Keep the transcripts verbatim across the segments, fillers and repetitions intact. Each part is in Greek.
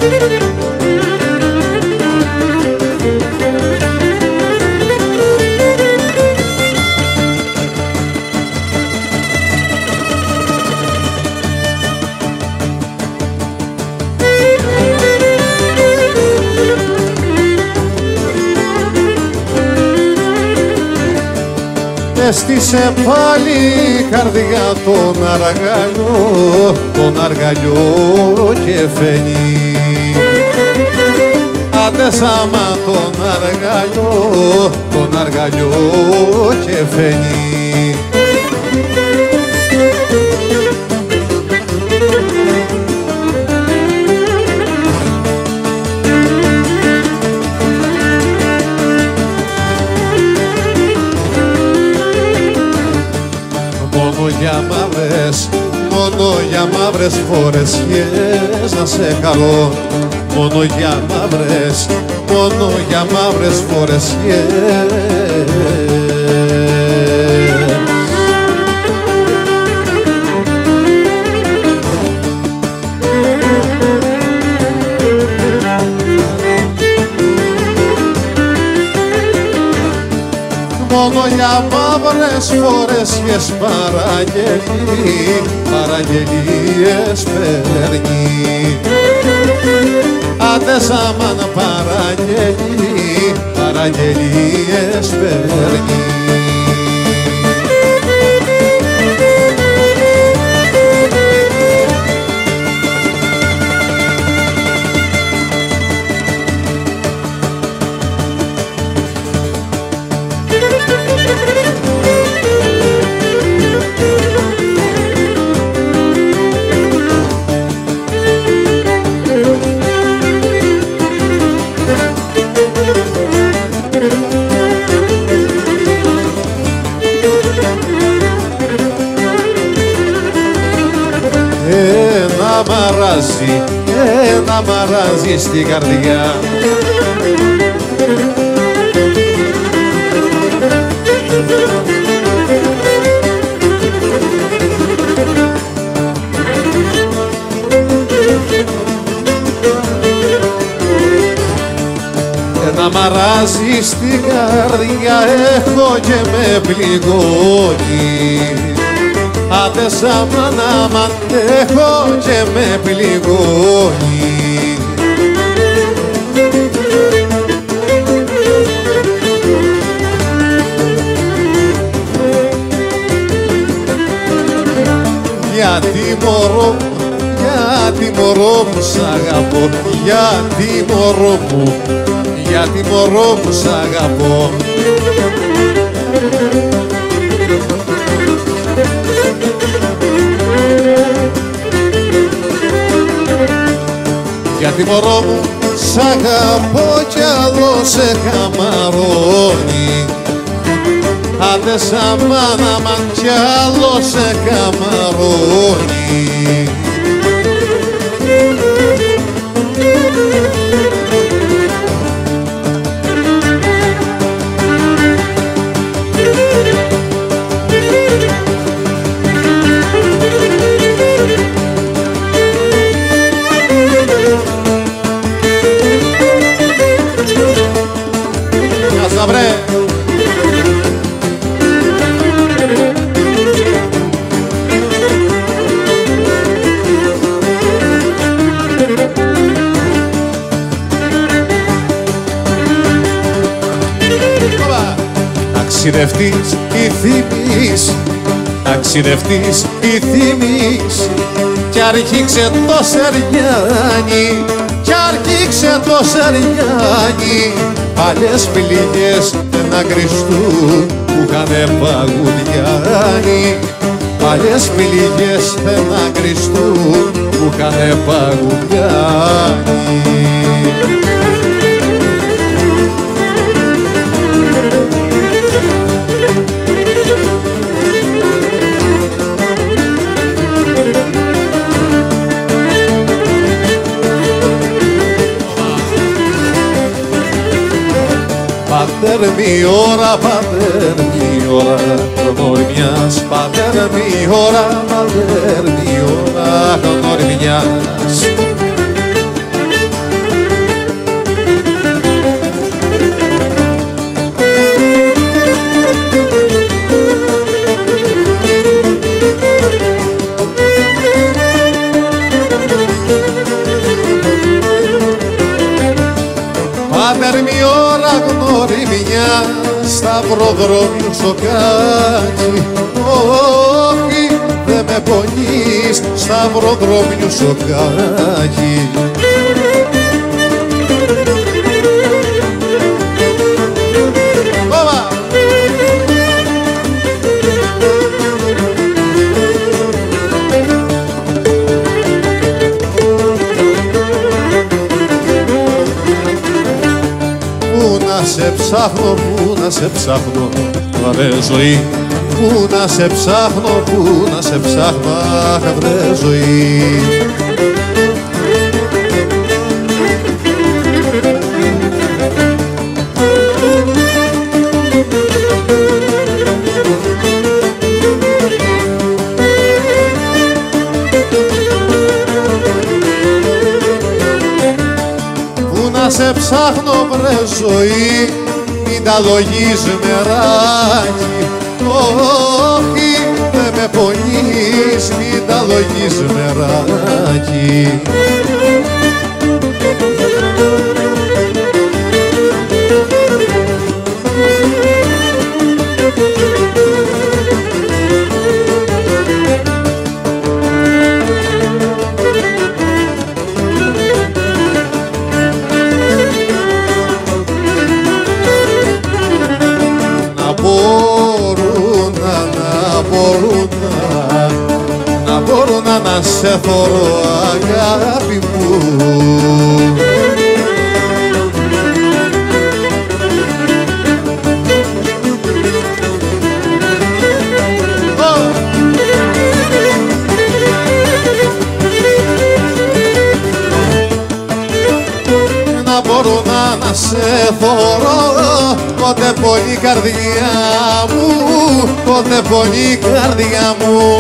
Έστησε πάλι η καρδιά τον αργαλιό, τον αργαλιό και φαινεί. Άντε σάμα τον αργαλιό, τον αργαλιό και φαινεί. Μόνο για μαύρες, μόνο για μαύρες φορεσιές να σε χαρώ. Μόνο για μαύρες, μόνο για μαύρες φορεσιές. Μόνο για μαύρες φορέσιες παραγγελί, παραγγελίες παίρνει. Άντε σαμάν παραγγελί, παραγγελίες παίρνει. Ένα μαράζι, ένα μαράζι στην καρδιά. Ένα μαράζι στην καρδιά έχω και με πληγώνει. Άντε σάμα να μ' αντέχω και με πληγώνει. Γιατί μωρό, γιατί μωρό μου σ' αγαπώ, γιατί μωρό μου, γιατί μωρό μου σ' αγαπώ. Γιατί μωρό μου σ' αγαπώ κι άλλο σε καμαρώνει. Άντε σαν μάνα μαν κι άλλο σε καμαρώνει. Βρε. Ταξιδευτής η θύμης, ταξιδευτής η θύμης κι αρχίξε το Σεριάνι, κι αρχίξε το Σεριάνι. Παλιές πληγές να κρυστούν που είχανε παγουδιάνει. Παλιές πληγές να κρυστούν που είχανε παγουδιάνει. Πατέρ μη ώρα, πατέρ μη ώρα γνωριμιάς. Πατέρ μη ώρα, πατέρ μη ώρα γνωριμιάς. Πάτερ μη ώρα γνωριμιά σταυροδρόμιο σοκάκι. Όχι, δε με πονείς σταυροδρόμιο σοκάκι. Σε ψάχνω, πού να σε ψάχνω, βρε ζωή. Πού να σε ψάχνω, πού να σε ψάχνω, βρε ζωή. Να σε ψάχνω βρε ζωή, μην τα λογείς μεράκι. Όχι, δε με πονείς, μην τα λογείς μεράκι. Να μπορώ να σε θωρώ αγάπη μου. Να μπορώ να σε θωρώ, πότε πονεί καρδιά μου, πότε πονεί καρδιά μου.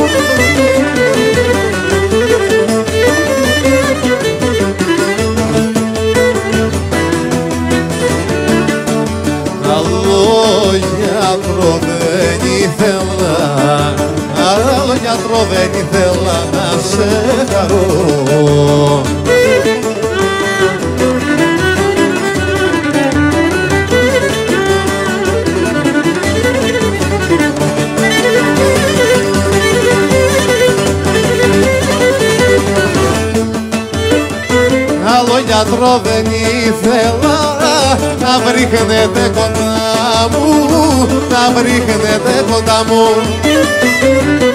Άλλο γιατρό δεν ήθελα, άλλο γιατρό δεν ήθελα να σε χαρώ. Άλλο γιατρό δεν ήθελα, να βρίχνετε κοντά μου, να βρίχνετε κοντά μου.